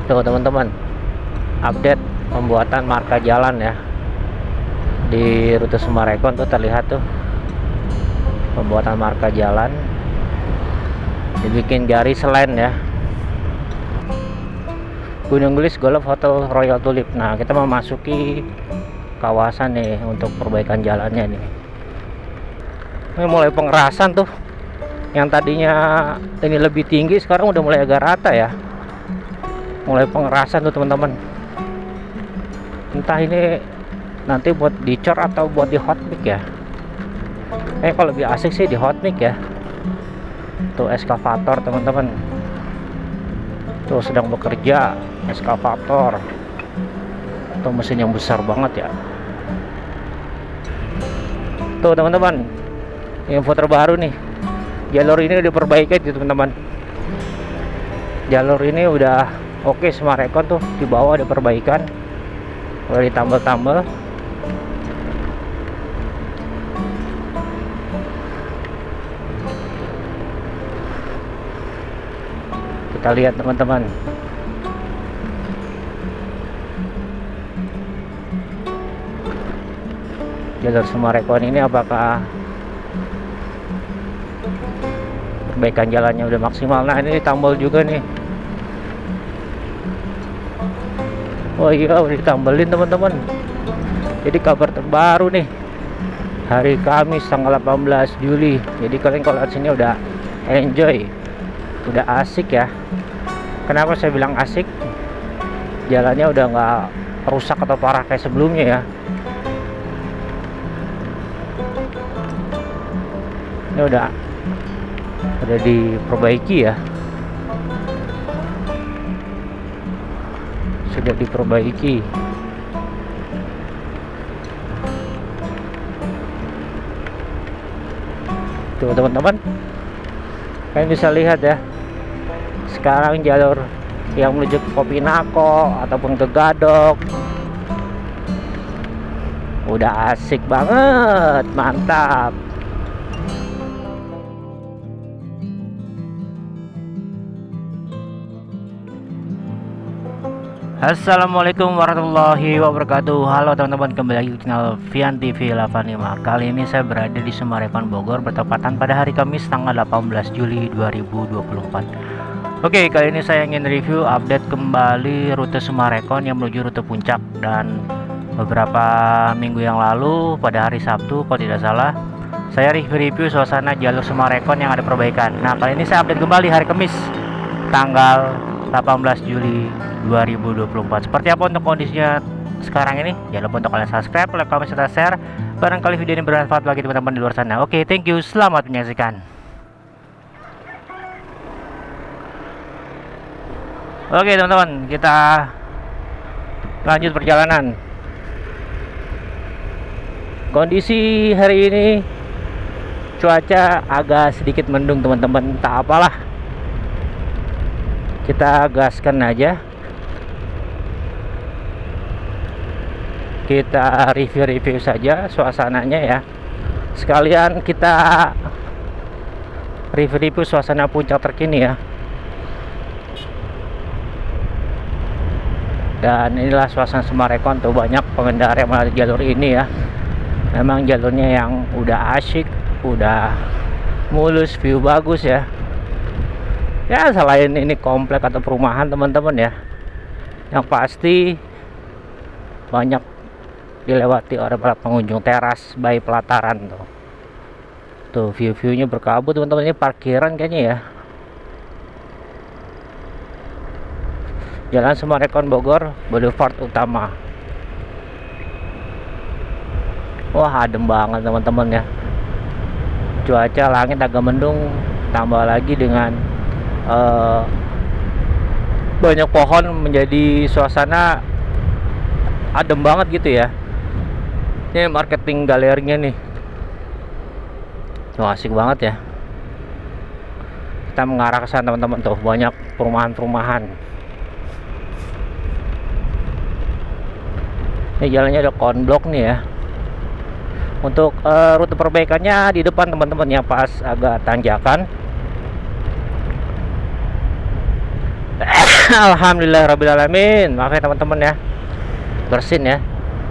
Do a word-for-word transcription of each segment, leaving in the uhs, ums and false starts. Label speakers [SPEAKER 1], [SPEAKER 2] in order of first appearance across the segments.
[SPEAKER 1] Tuh teman-teman, update pembuatan marka jalan ya di rute Summarecon. Tuh terlihat tuh pembuatan marka jalan, dibikin garis line ya. Gunung Gelis Golf Hotel Royal Tulip. Nah, kita memasuki kawasan nih untuk perbaikan jalannya nih. Ini mulai pengerasan tuh. Yang tadinya ini lebih tinggi, sekarang udah mulai agak rata ya. Mulai pengerasan tuh teman-teman. Entah ini nanti buat dicor atau buat di hot mix ya. Eh kalau lebih asik sih di hot mix ya. Tuh eskavator teman-teman. Tuh sedang bekerja eskavator. Tuh mesin yang besar banget ya. Tuh teman-teman, info terbaru nih. Jalur ini udah diperbaiki tuh teman-teman. Jalur ini udah oke, Summarecon tuh di bawah ada perbaikan, udah ditambal-tambal. Kita lihat teman-teman. Jalur Summarecon ini apakah perbaikan jalannya udah maksimal? Nah, ini ditambal juga nih. Oh iya, udah ditambelin teman-teman. Jadi kabar terbaru nih, hari Kamis tanggal delapan belas Juli. Jadi kalian kalau lihat sini udah enjoy, udah asik ya. Kenapa saya bilang asik? Jalannya udah nggak rusak atau parah kayak sebelumnya ya. Ini udah udah diperbaiki ya. Sudah diperbaiki. Tuh teman-teman, kalian bisa lihat ya, sekarang jalur yang menuju ke Kopinako ataupun ke Gadok udah asik banget, mantap. Assalamualaikum warahmatullahi wabarakatuh. Halo teman-teman, kembali lagi di channel Vian T V delapan puluh lima. Kali ini saya berada di Summarecon Bogor, bertepatan pada hari Kamis tanggal delapan belas Juli dua ribu dua puluh empat. Oke, kali ini saya ingin review update kembali rute Summarecon yang menuju rute Puncak. Dan beberapa minggu yang lalu pada hari Sabtu kalau tidak salah, saya review-review suasana jalur Summarecon yang ada perbaikan. Nah, kali ini saya update kembali hari Kamis tanggal delapan belas Juli dua ribu dua puluh empat. Seperti apa untuk kondisinya sekarang ini? Jangan lupa untuk kalian subscribe, like, comment, serta share. Barangkali video ini bermanfaat bagi teman-teman di luar sana. Oke, thank you. Selamat menyaksikan. Oke teman-teman, kita lanjut perjalanan. Kondisi hari ini cuaca agak sedikit mendung teman-teman. Tak apalah, kita gaskan aja. Kita review-review saja suasananya ya. Sekalian kita review-review suasana puncak terkini ya. Dan inilah suasana Summarecon tuh, banyak pengendara yang melalui jalur ini ya. Memang jalurnya yang udah asyik, udah mulus, view bagus ya. Ya selain ini komplek atau perumahan teman-teman ya, yang pasti banyak dilewati oleh para pengunjung teras by pelataran tuh. Tuh view-viewnya berkabut teman-teman. Ini parkiran kayaknya ya. Jalan Summarecon Bogor, Boulevard utama. Wah, adem banget teman-teman ya. Cuaca langit agak mendung, tambah lagi dengan uh, banyak pohon, menjadi suasana adem banget gitu ya. Ini marketing galerinya nih. Wah, asik banget ya. Kita mengarah ke sana teman-teman, tuh banyak perumahan-perumahan. Ini jalannya ada konblok nih ya. Untuk uh, rute perbaikannya di depan teman-teman ya, pas agak tanjakan. Alhamdulillahirrabbilalamin. Maaf ya teman-teman ya, bersin ya.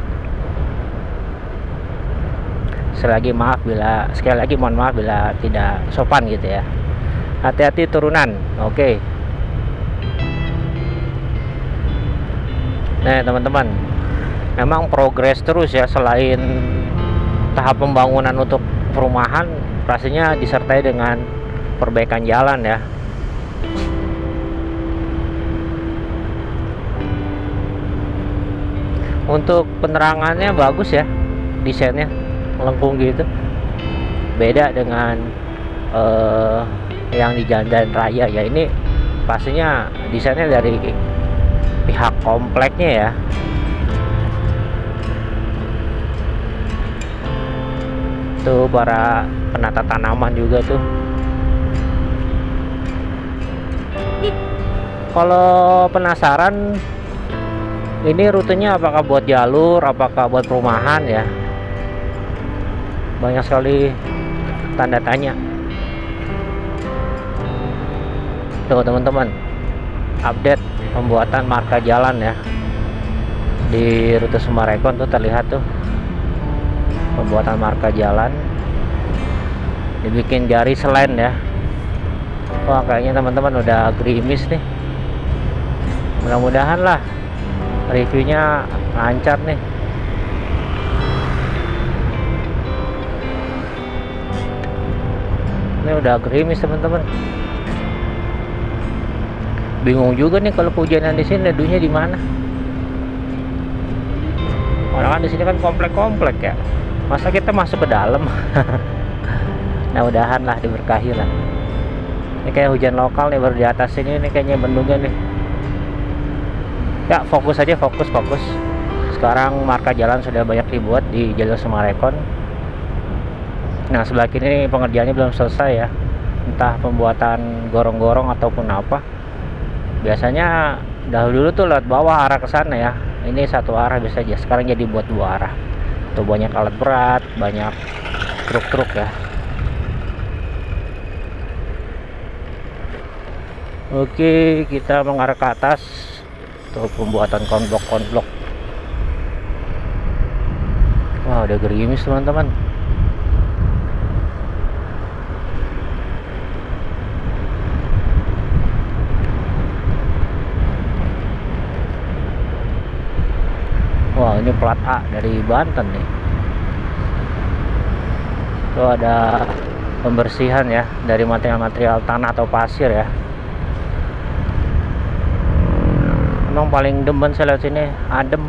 [SPEAKER 1] Sekali lagi maaf bila sekali lagi mohon maaf bila tidak sopan gitu ya. Hati-hati turunan. Oke. Nah teman-teman, memang progres terus ya. Selain tahap pembangunan untuk perumahan, pastinya disertai dengan perbaikan jalan ya. Untuk penerangannya bagus ya, desainnya melengkung gitu, beda dengan uh, yang di jalan raya ya. Ini pastinya desainnya dari pihak kompleknya ya. Tuh para penata tanaman juga tuh. Kalau penasaran ini rutenya apakah buat jalur, apakah buat perumahan ya, banyak sekali tanda tanya. Tuh teman-teman, update pembuatan marka jalan ya di rute Sumarekon tuh terlihat tuh pembuatan marka jalan, dibikin jari selen ya. Wah kayaknya teman-teman udah gerimis nih. Mudah-mudahan lah reviewnya lancar nih. Ini udah gerimis teman-teman. Bingung juga nih kalau kehujanan di sini, neduhnya di mana? Orang kan di sini kan komplek-komplek ya. Masa kita masuk ke dalam? Nah, mudahan lah diberkahi lah. Ini kayak hujan lokal nih baru di atas sini, ini kayaknya bendungan nih. Ya, fokus aja, fokus, fokus. Sekarang marka jalan sudah banyak dibuat di jalur Sumarekon. Nah sebelah kini pengerjaannya belum selesai ya, entah pembuatan gorong-gorong ataupun apa. Biasanya dahulu dulu tuh lewat bawah arah ke sana ya, ini satu arah bisa aja, sekarang jadi buat dua arah. Tuh banyak alat berat, banyak truk-truk ya. Oke, kita mengarah ke atas. Tuh pembuatan konblok-konblok. Wah udah gerimis teman-teman. Wah ini plat A dari Banten nih. Itu ada pembersihan ya dari material-material tanah atau pasir ya. Emang paling demen saya lihat sini, adem.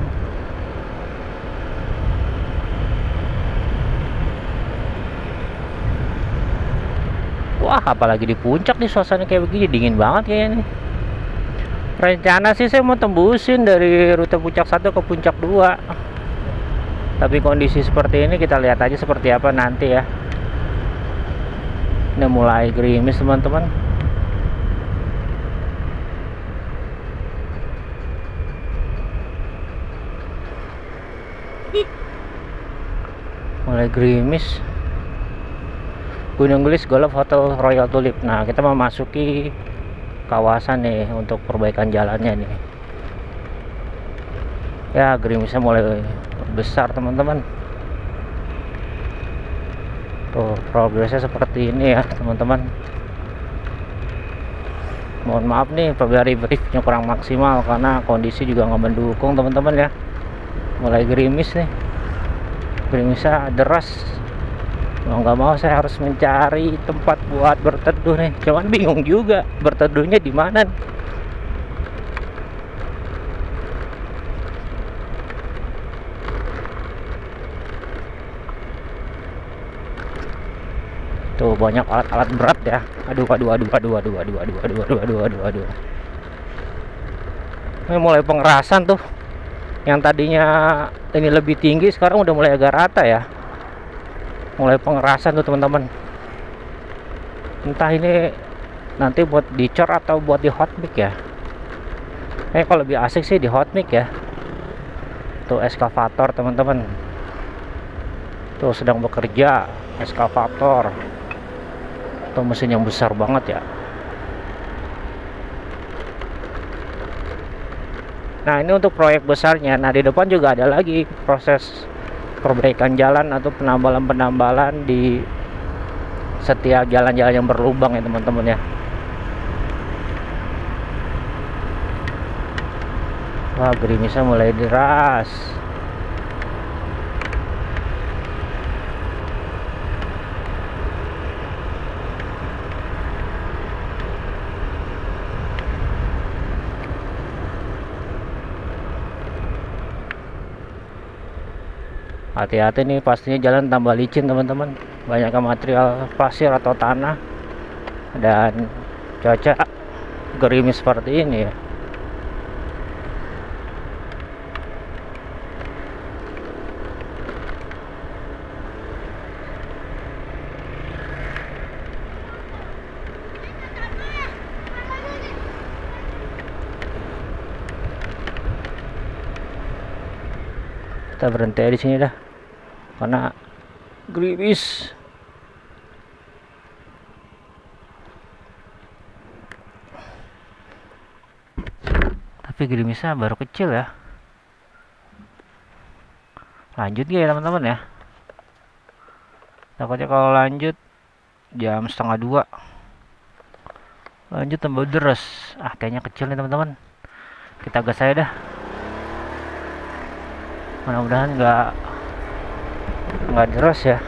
[SPEAKER 1] Wah apalagi di puncak nih suasana kayak begini, dingin banget kayaknya nih. Rencana sih saya mau tembusin dari rute puncak satu ke puncak dua, tapi kondisi seperti ini kita lihat aja seperti apa nanti ya. Ini mulai gerimis teman-teman. Mulai gerimis. Gunung Gelis Golf Hotel Royal Tulip. Nah kita memasuki kawasan nih untuk perbaikan jalannya nih ya. Gerimisnya mulai besar teman-teman. Tuh progresnya seperti ini ya teman-teman. Mohon maaf nih apabila briefnya kurang maksimal karena kondisi juga nggak mendukung teman-teman ya. Mulai gerimis nih, gerimisnya deras. Mau nggak mau saya harus mencari tempat buat berteduh nih. Cuman bingung juga berteduhnya di mana. Tuh banyak alat-alat berat ya. Aduh aduh aduh aduh aduh aduh aduh aduh aduh aduh aduh aduh. Ini mulai pengerasan tuh. Yang tadinya ini lebih tinggi sekarang udah mulai agak rata ya. Mulai pengerasan tuh teman-teman. Entah ini nanti buat dicor atau buat di hot mix ya. Eh kalau lebih asik sih di hot mix ya. Tuh eskavator teman-teman. Tuh sedang bekerja eskavator. Tuh mesin yang besar banget ya. Nah, ini untuk proyek besarnya. Nah, di depan juga ada lagi proses perbaikan jalan atau penambalan-penambalan di setiap jalan-jalan yang berlubang ya teman-teman ya. Wah, gerimisnya mulai deras. Hati-hati nih, pastinya jalan tambah licin teman-teman. Banyak material pasir atau tanah, dan cuaca gerimis seperti ini ya. Kita berhenti di sini dah, karena gerimis. Tapi gerimisnya baru kecil ya. Lanjut ya teman-teman ya. Takutnya kalau lanjut jam setengah dua lanjut tambah deras. Ah, kayaknya kecil nih teman-teman. Kita gas aja dah. Mudah-mudahan nggak nggak deras ya.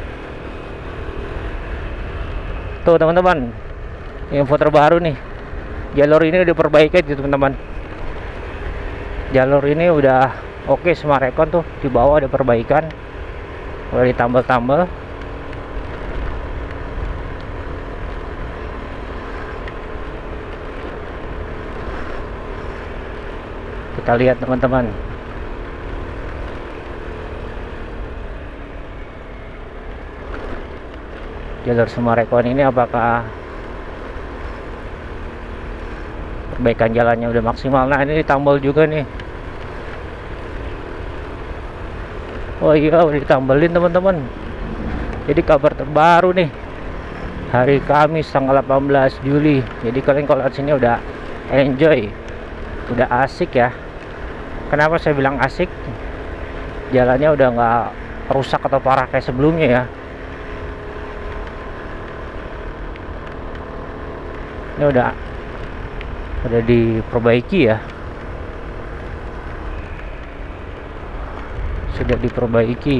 [SPEAKER 1] Tuh teman-teman, info terbaru nih, jalur ini udah diperbaiki gitu teman-teman. Jalur ini udah oke, semua rekon tuh di bawah ada perbaikan, udah ditambal-tambal. Kita lihat teman-teman. Jalur Sumarekon ini apakah perbaikan jalannya udah maksimal? Nah, ini ditambal juga nih. Oh iya, udah ditambelin teman-teman. Jadi kabar terbaru nih, hari Kamis tanggal delapan belas Juli. Jadi kalian kalau lihat sini udah enjoy, udah asik ya. Kenapa saya bilang asik? Jalannya udah nggak rusak atau parah kayak sebelumnya ya. Ini udah udah diperbaiki ya, sudah diperbaiki.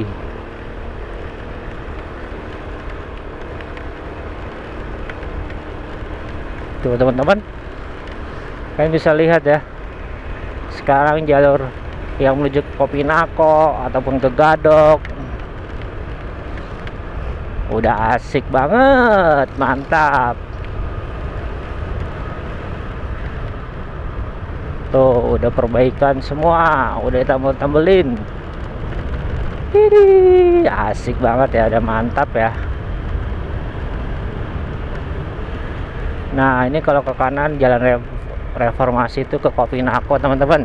[SPEAKER 1] Tuh teman-teman, kalian bisa lihat ya, sekarang jalur yang menuju ke Kopinako ataupun ke Gadok udah asik banget, mantap. Tuh udah perbaikan semua, udah tambel-tambelin. Hidih, asik banget ya, udah mantap ya. Nah, ini kalau ke kanan jalan re reformasi itu ke Kopinako teman-teman.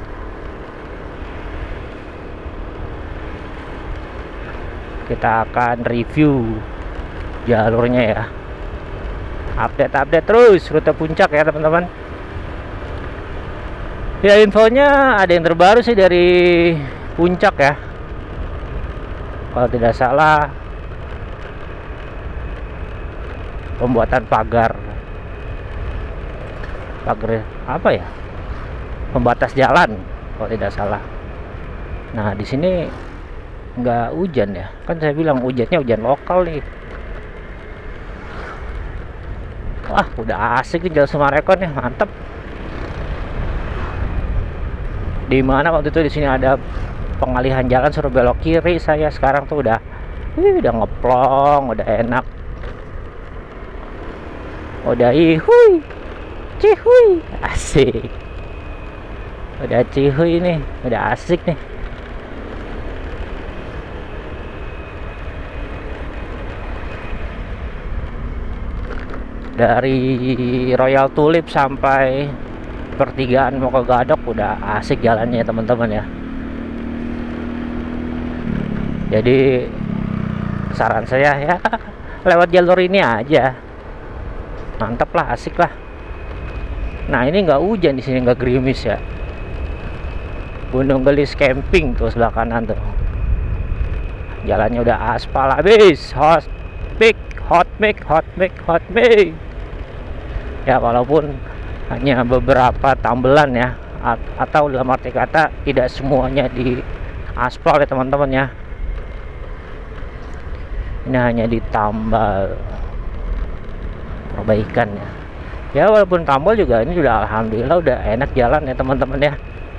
[SPEAKER 1] Kita akan review jalurnya ya, update-update terus rute puncak ya teman-teman. Ya, infonya ada yang terbaru sih dari puncak ya. Kalau tidak salah, pembuatan pagar pagar apa ya, pembatas jalan kalau tidak salah. Nah, di sini nggak hujan ya, kan saya bilang hujannya hujan lokal nih. Wah, udah asik nih jalan Sumarekon nih, mantap. Di mana waktu itu di sini ada pengalihan jalan suruh belok kiri, saya sekarang tuh udah wih, udah ngeplong, udah enak, udah ihui cihui, asik, udah cihui nih, udah asik nih. Dari Royal Tulip sampai pertigaan mau ke Gadok udah asik jalannya teman-teman ya. Jadi saran saya ya, lewat jalur ini aja, mantap lah, asik lah. Nah, ini nggak hujan di sini, nggak gerimis ya. Gunung Gelis camping tuh sebelah kanan tuh. Jalannya udah aspal habis. Hot mix, hot mix, hot mix, hot mix. Ya walaupun hanya beberapa tambelan ya, atau dalam arti kata tidak semuanya di aspal ya teman-teman ya. Ini hanya ditambal perbaikan ya. Ya walaupun tambal juga ini sudah alhamdulillah udah enak jalan ya teman-teman ya.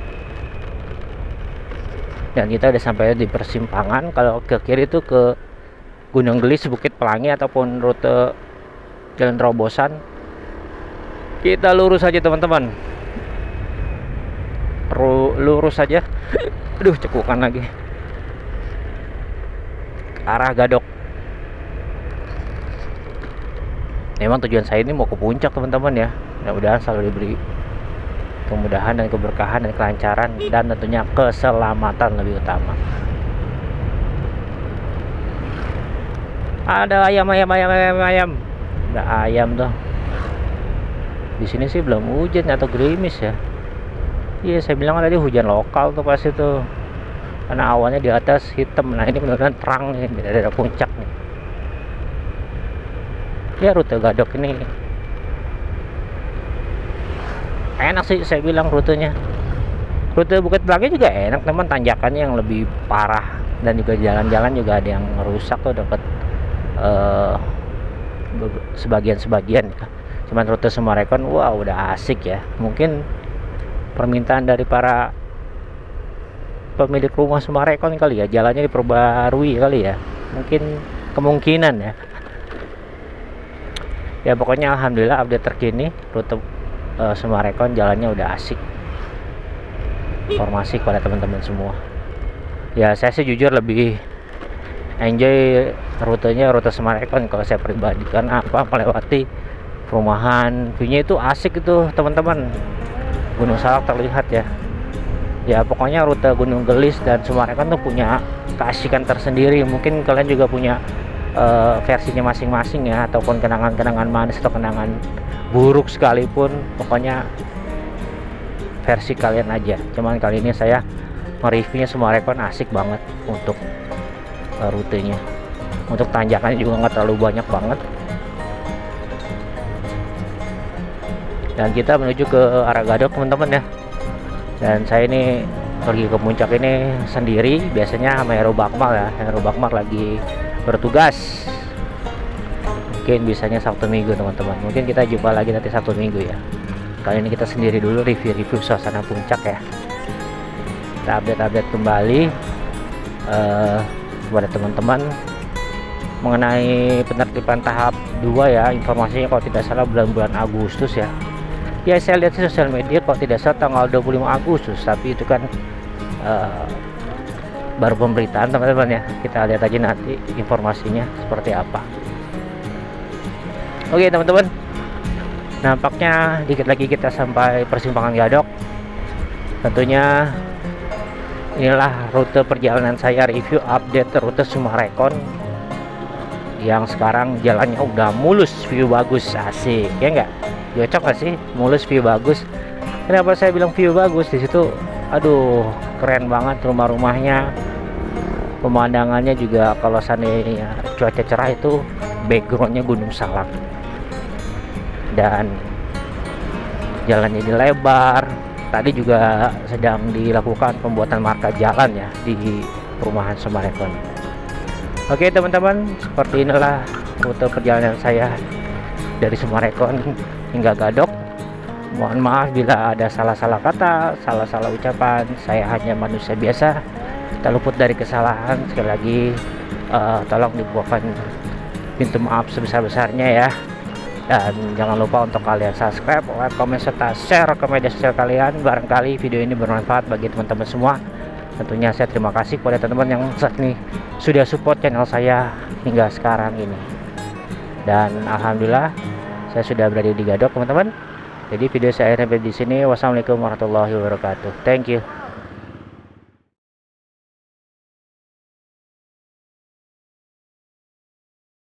[SPEAKER 1] Dan kita udah sampai di persimpangan. Kalau ke kiri itu ke Gunung Gelis, Bukit Pelangi ataupun rute Jalan Terobosan. Kita lurus aja teman-teman. Lurus aja. Aduh cekukan lagi. Ke arah Gadok. Memang tujuan saya ini mau ke puncak teman-teman ya. Mudah-mudahan selalu diberi kemudahan dan keberkahan dan kelancaran, dan tentunya keselamatan lebih utama. Ada ayam ayam ayam ayam ayam. Ada ayam tuh. Di sini sih belum hujan atau gerimis ya. Iya saya bilang tadi hujan lokal tuh pas itu. Karena awannya di atas hitam. Nah ini benar-benar terang nih di daerah puncak nih. Ya rute Gadok ini enak sih saya bilang rutenya. Rute Bukit Pelangi juga enak teman, tanjakannya yang lebih parah dan juga jalan-jalan juga ada yang rusak tuh, dapat uh, sebagian-sebagian ya. Cuman rute Summarecon wah wow, udah asik ya. Mungkin permintaan dari para pemilik rumah Summarecon kali ya, jalannya diperbarui kali ya, mungkin kemungkinan ya. Ya pokoknya alhamdulillah update terkini rute uh, Summarecon jalannya udah asik. Informasi kepada teman-teman semua. Ya saya sih jujur lebih enjoy rutenya rute Summarecon kalau saya pribadi, karena apa, melewati perumahan, view-nya itu asik itu teman-teman. Gunung Salak terlihat ya. Ya pokoknya rute Gunung Gelis dan Summarecon tuh punya keasikan tersendiri. Mungkin kalian juga punya Uh, versinya masing-masing ya, ataupun kenangan-kenangan manis atau kenangan buruk sekalipun, pokoknya versi kalian aja. Cuman kali ini saya mereviewnya Summarecon asik banget untuk uh, rutenya. Untuk tanjakannya juga nggak terlalu banyak banget. Dan kita menuju ke arah Gadok teman-teman ya. Dan saya ini pergi ke puncak ini sendiri, biasanya sama Hero Bakmal ya. Hero Bakmal lagi bertugas, mungkin bisanya Sabtu Minggu teman-teman. Mungkin kita jumpa lagi nanti Sabtu Minggu ya. Kali ini kita sendiri dulu review-review suasana puncak ya. Kita update-update kembali uh, kepada teman-teman mengenai penertiban tahap dua ya. Informasinya kalau tidak salah bulan-bulan Agustus ya. Ya saya lihat di sosial media kalau tidak salah tanggal dua puluh lima Agustus, tapi itu kan uh, baru pemberitaan teman-teman ya. Kita lihat aja nanti informasinya seperti apa. Oke teman-teman, nampaknya dikit lagi kita sampai persimpangan Gadok. Tentunya inilah rute perjalanan saya, review update rute Summarecon yang sekarang jalannya udah mulus, view bagus, asik ya enggak? Cocok gak sih mulus, view bagus? Kenapa saya bilang view bagus? Di situ aduh keren banget rumah-rumahnya, pemandangannya juga. Kalau seandainya cuaca cerah itu backgroundnya Gunung Salak, dan jalannya ini lebar. Tadi juga sedang dilakukan pembuatan marka jalan ya di perumahan Summarecon. Oke teman-teman, seperti inilah rute perjalanan saya dari Summarecon hingga Gadok. Mohon maaf bila ada salah-salah kata, salah-salah ucapan. Saya hanya manusia biasa, kita luput dari kesalahan. Sekali lagi uh, tolong dibuatkan pintu maaf sebesar-besarnya ya. Dan jangan lupa untuk kalian subscribe, like, komen, serta share ke media sosial kalian. Barangkali video ini bermanfaat bagi teman-teman semua. Tentunya saya terima kasih kepada teman-teman yang saat ini sudah support channel saya hingga sekarang ini. Dan alhamdulillah saya sudah berada di Gadok teman-teman. Jadi video saya sampai di sini. Wassalamualaikum warahmatullahi wabarakatuh. Thank you.